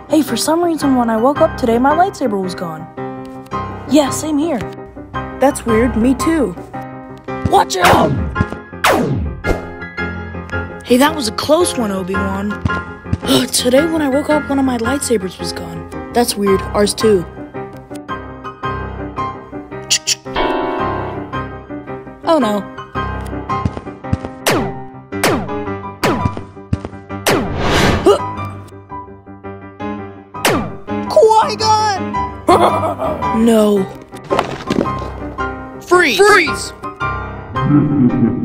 Hey, for some reason when I woke up today, my lightsaber was gone. Yeah, same here. That's weird, me too. Watch out! Hey, that was a close one, Obi-Wan. Today when I woke up, one of my lightsabers was gone. That's weird, ours too. Oh no. Qui-Gon! No. Freeze! Freeze!